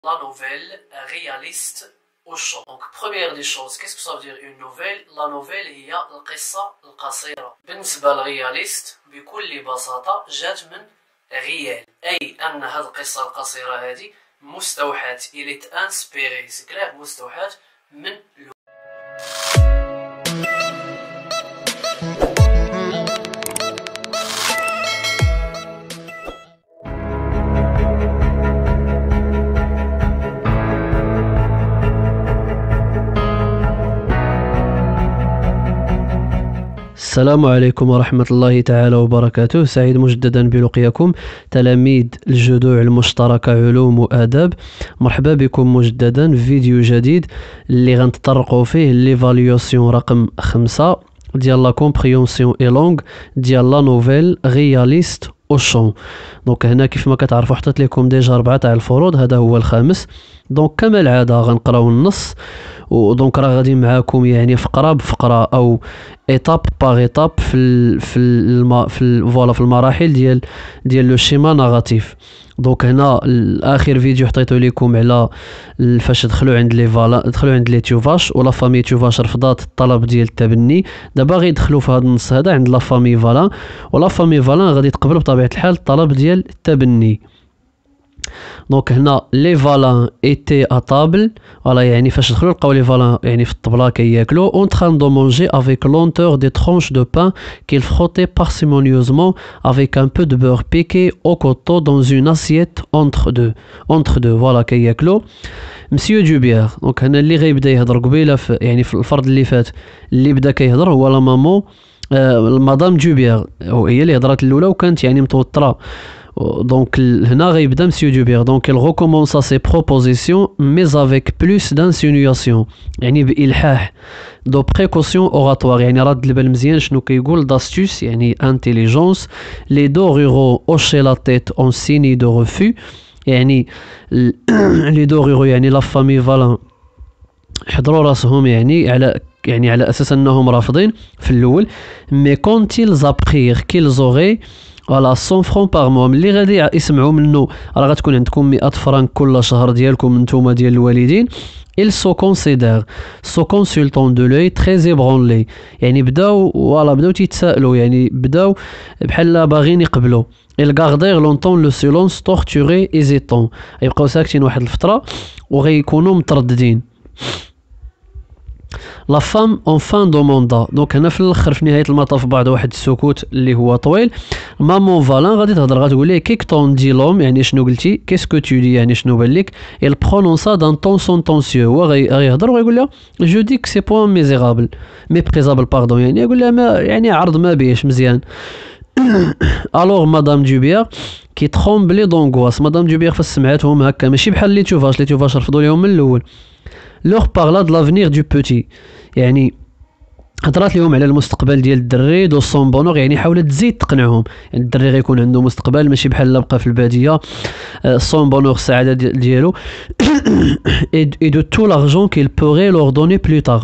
la nouvelle réaliste au champ. Donc première des choses, qu'est-ce que ça veut dire une nouvelle? La nouvelle هي القصة القصيرة. بالنسبة للرياليست بكل بساطة جات من ريال، أي أن هذه القصة القصيرة هذه مستوحاة il est inspiré c'est clair مستوحاة من السلام عليكم ورحمة الله تعالى وبركاته. سعيد مجددا بلقياكم تلاميذ الجذوع المشتركة علوم وآداب. مرحبا بكم مجددا في فيديو جديد اللي غنتطرقوا فيه ليفاليوسيون رقم 5 ديال لا كومبريونسيون اي لونغ ديال لا نوفيل رياليست او شون. دونك هنا كيف ما كتعرفوا حطيت لكم ديجا 4 تاع الفروض، هذا هو الخامس. دونك كما العاده غنقراو النص، ودونك راه غادي معاكم يعني فقره بفقره او ايتاب باغ ايتاب في المراحل ديال لو شيما ناراتيف. دونك هنا الاخر فيديو حطيته لكم على فاش دخلوا عند لي تيوفاش ولا فامي تيوفاش رفضات الطلب ديال التبني. دابا غيدخلوا في هذا النص هذا عند لا فامي فالان، ولا فامي فالان غادي تقبل بطبيعه الحال الطلب ديال التبني. دونك هنا لي فالان ايتي ا طابل، فوالا يعني فاش دخلوا لقاو لي فالان يعني في الطبله كياكلوا اون تران دو مونجي افيك لونتور دي ترونش دو بان كيل فروتي بارسيمونيوزمون افيك ان بو دو بور بيكي او كوتو دون اون اسييت اونتر دو فوالا كياكلوا. مسيو جوبيير، دونك هنا اللي غيبدا يهضر قبيله يعني في الفرد اللي فات اللي بدا كيهضر هو لا مامون مدام جوبيير، وهي اللي هضرات الاولى وكانت يعني متوتره. Donc هنا غيبدا مسيو جوبير. دونك il recommence ses propositions mais avec plus d'insinuation، يعني بإلحاح. دو بريكوسيون اوراتوار، يعني رد البال مزيان شنو كيقول. داستوس يعني انتيليجونس. لي دو رورو اوشي لا تيت اون سيني دو ريفو، يعني لي دو رورو يعني لا فامي فالان حضروا راسهم يعني على اساس انهم رافضين في الاول. مي كونتيل زابرير كيل زوري فوالا 100 فرون باغ موا، ملي غادي يسمعوا منه راه غتكون عندكم 100 فرانك كل شهر ديالكم نتوما ديال الوالدين. il se considère se consultant de l'œil très ébranlé، يعني بداو تيتسائلوا، يعني بداو بحال باغيين يقبلوا. il garder longtemps le silence torturé hésitant، يبقاو ساكتين واحد الفتره وغيكونوا مترددين. لا فام اون فان دوموندا، دونك هنا في الاخر في نهايه المطاف بعد واحد السكوت اللي هو طويل. مامون فالان غادي تهضر غتقول ليه كيك طون دي لوم، يعني شنو قلتي، كيسكو تو دي يعني شنو بان لك. il prononça d'un ton sentencieux، هو غيهضر وغيقول لها جو دي كو سي بوان ميزيرابل ميبريزابل باردون، يعني يقول لها ما يعني عرض ما بيش مزيان. الوغ مدام جوبيير كي ترومبلي دونغواس، مدام جوبيير فاش سمعتهم هكا ماشي بحال لي توفاش رفضوا لهم من الاول. لوغ بارلا دو لافنير دو بوتي، يعني هضرات لهم على المستقبل ديال الدري. دو سون بونور يعني حاولت تزيد تقنعهم، يعني الدري غيكون عنده مستقبل ماشي بحال بقى في الباديه. سون بونور السعاده ديالو. اي دو تو لارجون كيل بوغي لور دوني بلو تار،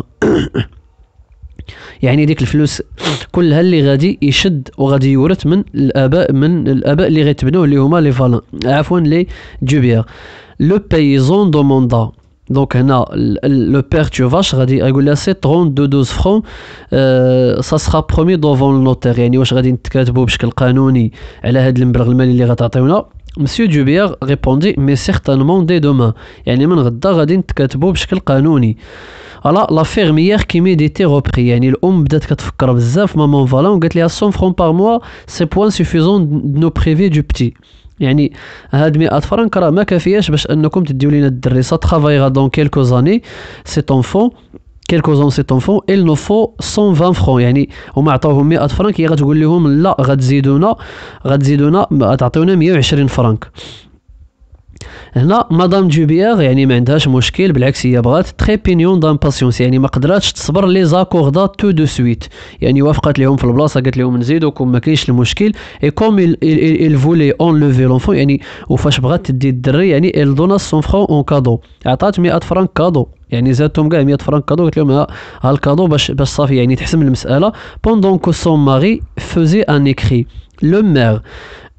يعني ديك الفلوس كلها اللي غادي يشد وغادي يورث من الاباء اللي غيتبنوه اللي هما لي فالان عفوا لي جوبيير. لو بايزون دوموندا، دونك هنا لو بير تيوفاش غادي يقول لها سي 32 فرون سا سرا برومي دوفون النوتير، يعني واش غادي نتكاتبوا بشكل قانوني على هذا المبلغ المالي اللي غتعطيونا. مسيو جوبيير ريبوندي مي سيغتانمون دي دومان، يعني من غدا غادي نتكاتبوا بشكل قانوني. لا فيرميير كي ميديتي روبري، يعني الام بدات كتفكر بزاف مامون فالان وقالت لها 100 فرون باغ موا سي بوان سوفيزون نو بريفي دو بتي، يعني هاد 100 فرانك راه ما كافياش باش انكم تديو لينا الدري. سا ترافايغا دون كيلكو زاني سيت اونفون سيت اونفون il nous faut 120 فرون، يعني هما عطاوهم 100 فرانك، هي غتقول لهم لا غتزيدونا غتعطيونا 120 فرانك. هنا مدام جوبيير يعني ما عندهاش مشكل، بالعكس هي بغات تري بينيون دامباسيونس، يعني ما قدراتش تصبر لي زاكوردا تو دو سويت، يعني وافقت لهم في البلاصه قالت لهم نزيدوكم ما كاينش المشكل. اي كوم il voulait enlever l'enfant، يعني وفاش بغات تدي الدري يعني elle donna 100 فرون اون كادو، عطات 100 فرانك كادو، يعني زادتهم كاع 100 فرانك كادو. قالت لهم ها الكادو باش صافي يعني تحسم المساله. بوندون كو سون ماري فوزي ان écrit le maire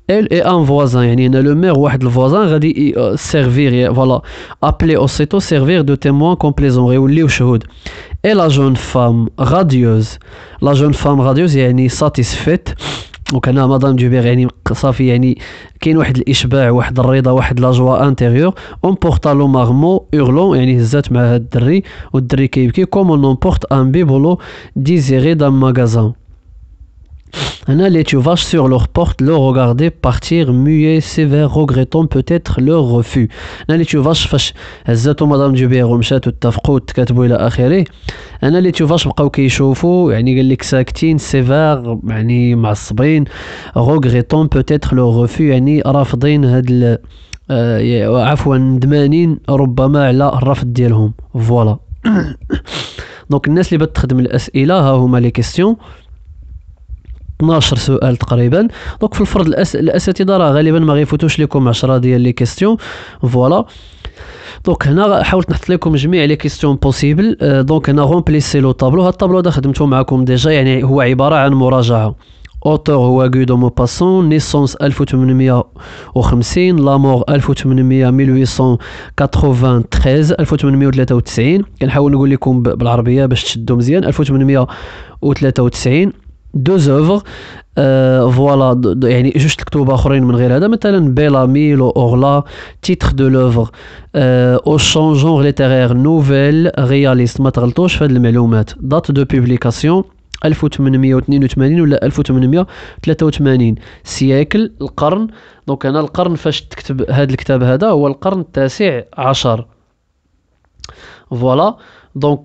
et un voisin. يعني هنا le maire واحد الفوازان غادي servir voilà appeler aussitôt servir de témoin complaisant غيوليو شهود. Et la jeune femme radieuse. La jeune femme radieuse يعني satisfaite. وكان مدام جوبير يعني صافي يعني كاين واحد الاشباع واحد الرضا واحد لا جوا انتيريور اون بورتا لو مارمو اورلون يعني هزات مع هاد الدري والدري كيبكي كومون اون بورت ان بيبولو ديزيري دان ماغازان. هنا les tuvaches sur leur porte le regardaient partir muets sévères regrettant peut-être leur refus. هنا les tuvaches فاش هزاتو مدام جوبير ومشاتو اتفقوا وتكاتبوا الى اخره. هنا les tuvaches بقاو كيشوفوا يعني قال لك ساكتين سيفير يعني معصبين regrettant peut-être leur refus يعني رافضين هاد عفوا ندمانين ربما على الرفض ديالهم. فوالا دونك الناس اللي بغات تخدم الاسئله ها هما لي كيستيون 12 سؤال تقريبا. دونك في الفرض الاساتذه راه غالبا ما غيفوتوش لكم 10 ديال لي كيستيون. فوالا دونك هنا حاولت نحط لكم جميع لي كيستيون بوسيبل. دونك هنا رومبليسي لو طابلو. هاد الطابلو هذا خدمته معكم ديجا يعني هو عباره عن مراجعه. اوتور هو غو دو موباسون. نيسونس 1850. لا مور 1893 كنحاول نقول لكم بالعربيه باش تشدوا مزيان. 1893 deux œuvres فوالا يعني جوج الكتب اخرين من غير هذا مثلا بيلامي لو اورلا تيتر دو لوفر او شونجون ليتيرير نوفيل رياليست ما تغلطوش في هذه المعلومات. دات دو بوبليكاسيون 1882 ولا 1883. سياكل القرن. دونك انا القرن فاش تكتب هذا الكتاب هذا هو القرن التاسع عشر. فوالا donc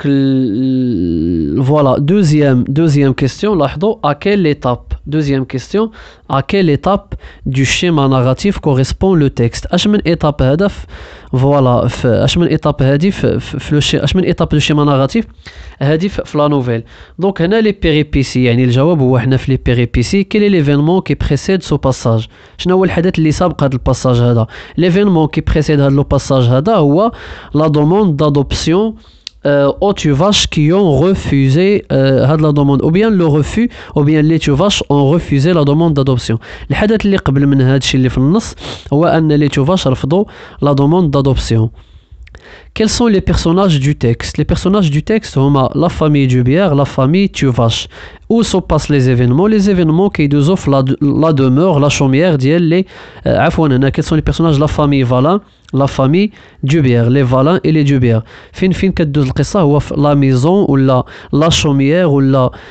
voilà deuxième question لاحظوا à quelle étape deuxième question à quelle étape du schéma narratif correspond le texte. اش من étape هذا فوالا اش من étape هذه في اش من étape du schéma narratif هذه في لا نوفيل. دونك هنا لي بيريبيسي يعني الجواب هو حنا في لي بيريبيسي. كيل ليفينمون كي بريسيد سو باساج. شنو هو الحدث اللي سابق هذا الباساج هذا. ليفينمون كي بريسيد هذا لو باساج هذا هو لا دوموند دادوبسيون aux tuvaches qui ont refusé la demande ou bien le refus ou bien les tuvaches ont refusé la demande d'adoption. الحدث اللي قبل من هذا الشيء اللي في النص هو أن les tuvaches رفضوا la demande d'adoption. Quels sont les personnages du texte? Les personnages du texte sont la famille Dubière, la famille Tuvache. Où se passent les événements? Les événements qui offrent la demeure, la chaumière, quels sont les personnages? La famille Valin, la famille Dubière, les Valin et les Dubière. Fin كدوز القصة هو la maison ou la chaumière ou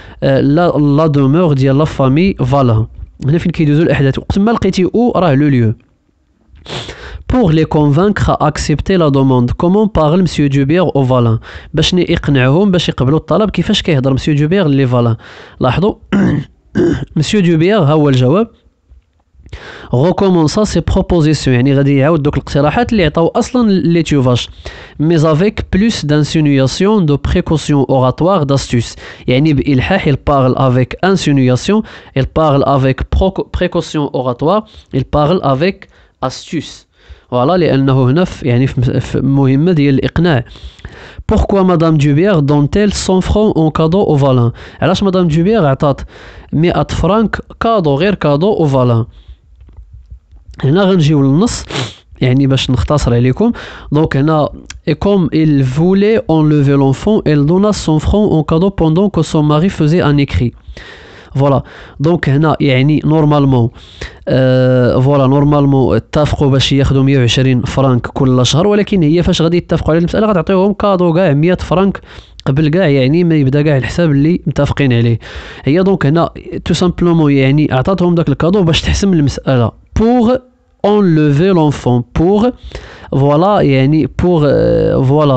la demeure ديال la famille Valin. هنا فين كيدوزوا الأحداث. وقت ما لقيتي أو راه لو lieu. Pour les convaincre à accepter la demande, comment parle Monsieur Dubière au Valin? باش يقنعهم باش يقبلوا الطلب كيفاش كيهضر Monsieur Dubière لي فالان. لاحظوا Monsieur Dubière ها هو الجواب. recommença ses propositions يعني غادي يعاود دوك الاقتراحات اللي عطاو اصلا لي تيوفاش mais avec plus d'insinuation de précaution oratoire d'astuce يعني بإلحاح il parle avec insinuation il parle avec précaution oratoire il parle avec astuce. فوالا لانه هنا يعني في مهمه ديال الاقناع. Pourquoi Madame Dubière donne-t-elle 100 francs en cadeau au Valin? علاش مدام جوبير عطات 100 فرانك كادو غير كادو au Valin؟ هنا غنجيو للنص يعني باش نختصر عليكم. دونك هنا et comme il voulait enlever l'enfant elle donna 100 francs en cadeau pendant que son mari faisait un écrit. فوالا دونك هنا يعني نورمالمون فوالا نورمالمون اتفقوا باش ياخذوا 120 فرانك كل شهر ولكن هي فاش غادي يتفقوا على المساله غتعطيهم كادو كاع 100 فرانك قبل كاع يعني ما يبدا كاع الحساب اللي متفقين عليه. هي دونك هنا تو سامبلومون يعني عطاتهم داك الكادو باش تحسم المساله pour enlever l'enfant pour voilà يعني pour voilà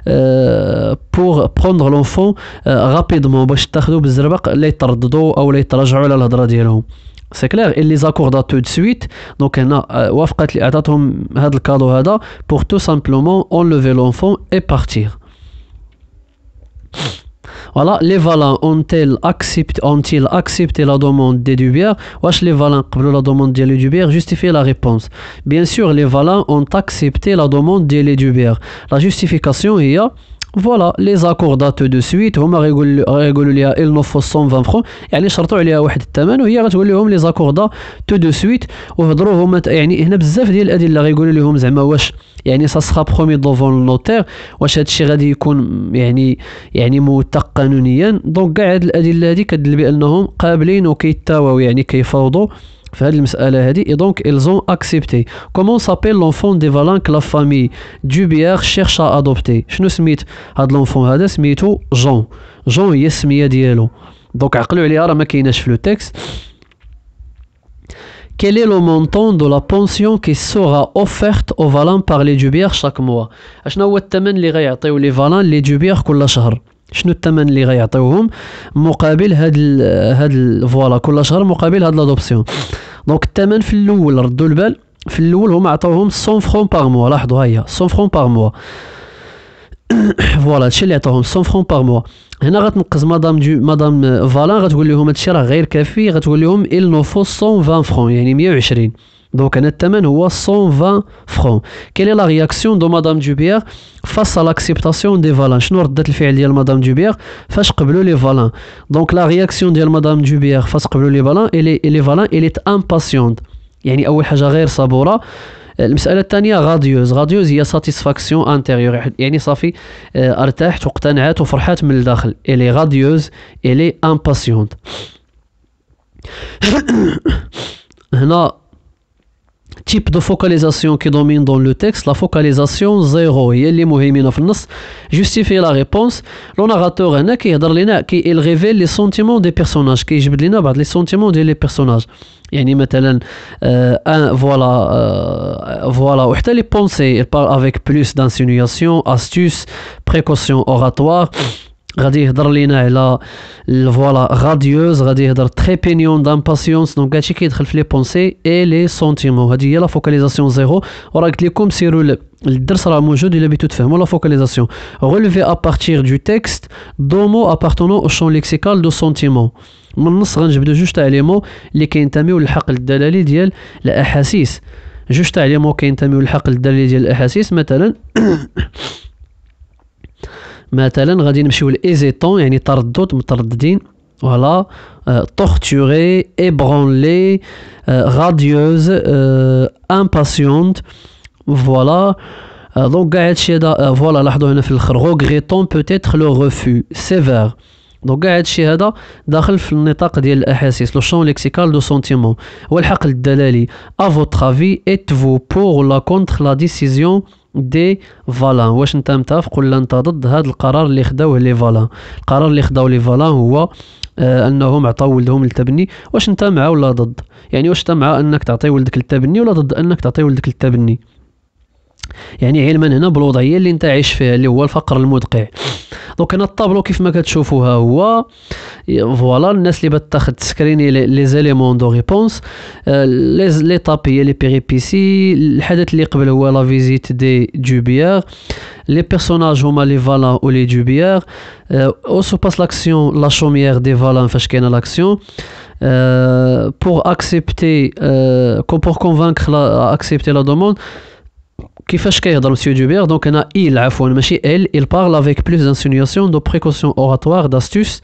pour prendre l'enfant rapidement باش تاخذوا بالزربق لا يترددوا او لا يتراجعوا على الهضره ديالهم. سي كلير il les accorda tout de suite. دونك هنا وافقت لي عطاتهم هذا الكادو هذا pour tout simplement enlever l'enfant et partir. Voilà, les Valins ont-ils accepté la demande des Dubière? Wesh les Valins قبلوا la demande des Dubière? Justifiez la réponse. Bien sûr, les Valins ont accepté la demande des Dubière. La justification هي فوالا لي زاكوردا تو دو سويت هما غيقولوا ليها il nous faut 120 فرون، يعني شرطوا عليها واحد الثمن وهي غتقول لهم لي زاكوردا تو دو سويت. وهضروا هما يعني هنا بزاف ديال الادله غيقولوا لهم زعما واش يعني سا سخا برومي دوفون النوتير، واش هادشي غادي يكون يعني موثق قانونيا. دونك كاع هاد الادله هادي كتدل بانهم قابلين وكيتاواو يعني كيفاوضوا في هذه المسألة هذه. et donc ils ont accepté. Comment s'appelle l'enfant des Valin que la famille Dubière cherche à adopter؟ شنو سميت هاد l'enfant هذا؟ سميتو جون. جون هي السمية ديالو. دونك عقلوا عليها راه ما كايناش في لو تكست. Quel est le montant de la pension qui sera offerte aux Valin par les Dubière chaque mois؟ اشنو هو الثمن اللي غيعطيو لي فالان لي دوبيير كل شهر؟ شنو الثمن اللي غيعطيوهم مقابل هاد فوالا كل شهر مقابل هاد لادوبسيون؟ دونك الثمن في الاول ردوا البال، في الاول هما عطاوهم 100 فرون باغ موا. لاحظوا هيا 100 فرون باغ موا. فوالا هادشي اللي عطاوهم 100 فرون باغ موا. هنا غتنقز مدام فالان غتقول لهم هادشي راه غير كافي، غتقول لهم il nous faut 120 فرون يعني 120. Donc هنا الثمن هو 120 فرون. Quelle est la réaction de Madame Dubière face à l'acceptation des Valin؟ شنو ردة الفعل ديال مدام دوبيير فاش قبلوا لي فالان؟ دونك لا رياكسيون ديال مدام دوبيير فاش قبلوا لي فالان لي فالان إليت امباسيونت، يعني اول حاجه غير صبوره. المساله الثانيه غاديوز هي ساتيسفاكسيون انتيريور، يعني صافي ارتاحت واقتنعت وفرحات من الداخل. الي غاديوز الي امباسيونت. هنا type de focalisation qui domine dans le texte, la focalisation 0 هي اللي مهيمنه في النص. justifie la réponse. لو ناراتور هنا كيهضر لنا il révèle les sentiments des personnages، كيجبد لنا بعض les sentiments ديال les personnages. يعني مثلا voilà وحتى les pensées il parle avec plus d'insinuation, astuce, précaution oratoire. غادي يهضر لينا على فوالا غاديوز، غادي يهضر تري بينيون دامباسيونس. دونك هادشي كيدخل في لي بونسي اي لي سونتيمون. هادي هي لا فوكاليزاسيون زيرو. وراه قلت لكم سيروا الدرس راه موجود الا بغيتو تفهموا لا فوكاليزاسيون. ريليفي ا بارتير دو تكست دو مو ابارتونون او شون ليكسيكال دو سونتيمون. من النص غنجبدو جوج تاع لي مو اللي كينتميو للحقل الدلالي ديال الاحاسيس. جوج تاع لي مو كينتميو للحقل الدلالي ديال الاحاسيس. مثلا غادي نمشيو لإيزيتون يعني تردد مترددين. فوالا torturé, ébranlé, radieuse, impatiente. فوالا دونك كاع هادشي هذا فوالا لاحظوا هنا في الاخر regrettant peut-être le refus sévère. دونك كاع هادشي هذا داخل في النطاق ديال الاحاسيس. لو شون ليكسيكال دو سونتيمون هو الحقل الدلالي. à votre avis êtes-vous pour ou contre la décision دي فالان؟ واش انت متفق ولا انت ضد هذا القرار اللي خداوه لي فالان؟ القرار اللي خداو لي فالان هو انهم عطاو ولدهم للتبني. واش انت مع ولا ضد؟ يعني واش انت مع انك تعطي ولدك للتبني ولا ضد انك تعطي ولدك للتبني؟ يعني علما هنا بالوضعيه اللي انت عايش فيها اللي هو الفقر المدقع. دونك هنا الطابلو كيف ما كتشوفوها هو فوالا الناس اللي بتاخد سكريني لي زيليمون دو ريبونس. ليطاب هي لي بيريبيسي. الحدث اللي قبل هو لا فيزيت دي دوبيير. لي بيرسوناج هما لي فالان و لي دوبيير. او سو باس لاكسيون لا شوميير دي فالان فاش كاينه لاكسيون. pour accepter pour convaincre accepter la demande. كيفاش كيهضر مسيو دوبيير؟ دونك هنا عفوا ماشي il parle avec plus d'insinuation, de précaution oratoire, d'astuce.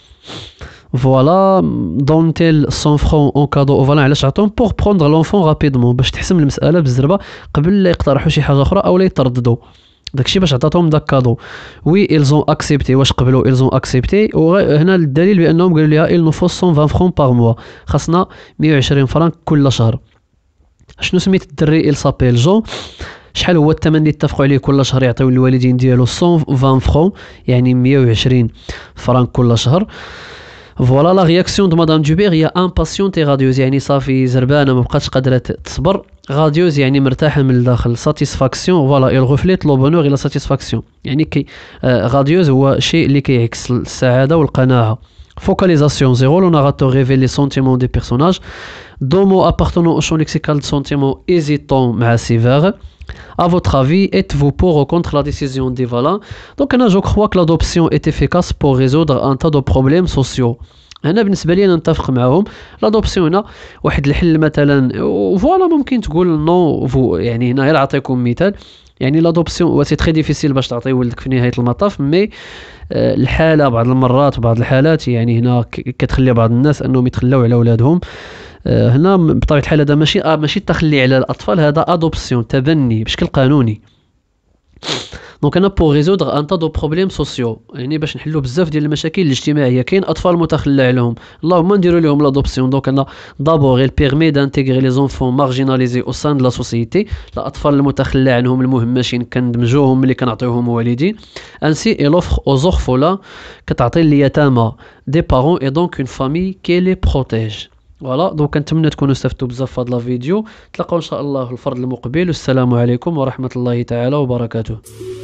فوالا دونتيل 100 فرون اون كادو. فوالا علاش عطاهم بور بروندر لونفون رابيدمون باش تحسم المساله بالزربه قبل لا يقترحوا شي حاجه اخرى او لا يترددوا. داكشي باش عطاتهم داك كادو. وي ils ont accepté. واش قبلوا ils ont accepté؟ وهنا الدليل بانهم قالوا ليها il nous faut 120 فرون باغ موا، خاصنا 120 فرانك كل شهر. شنو سميت الدري؟ il s'appelle جون. شحال هو الثمن اللي اتفقوا عليه كل شهر يعطيو الوالدين ديالو؟ 120 فرون يعني 120 فرانك كل شهر. فوالا لا رياكسيون دو مدام دوبيير هي امباسيونت اي غاديوز يعني صافي زربانه ما بقاتش قادره تصبر. غاديوز يعني مرتاحه من الداخل. ساتيسفاكسيون فوالا il reflète le bonheur et la satisfaction يعني غاديوز هو شيء اللي كيعكس السعاده والقناعه. Focalisation 0. Le narrateur révèle les sentiments des personnages. Deux mots appartenant au champ lexical de sentiments hésitant mais sévère. À votre avis, êtes-vous pour ou contre la décision des Valin? Donc, je crois que l'adoption est efficace pour résoudre un tas de problèmes sociaux. هنا بالنسبه لي انا نتفق معاهم. لادوبسيون هنا واحد الحل مثلا فوالا ممكن تقول نو يعني هنا غير نعطيكم مثال. يعني لادوبسيون سي تري ديفيسيل باش تعطي ولدك في نهايه المطاف، مي الحاله بعض المرات بعض الحالات يعني هنا كتخلي بعض الناس انهم يتخلاو على اولادهم. هنا بطبيعه الحال هذا ماشي التخلي على الاطفال، هذا ادوبسيون، تبني بشكل قانوني. دونك انا بور ريزودغ ان تا دو بروبليم سوسيو، يعني باش نحلوا بزاف ديال المشاكل الاجتماعيه، كاين اطفال متخلى عليهم، اللهم نديروا لهم لادوبسيون. دونك انا دابور il permet d'intégrer les enfants marginalisés au sein de la société، الاطفال المتخلى عنهم المهمشين كندمجوهم ملي كنعطيوهم والدين. انسي il offre aux orphelins، كتعطي اليتامى دي بارون et donc une famille qui les protège. فوالا، دونك كنتمنى تكونوا استفدتوا بزاف في هذا الفيديو. تلاقاو ان شاء الله في الفرد المقبل، والسلام عليكم ورحمه الله تعالى وبركاته.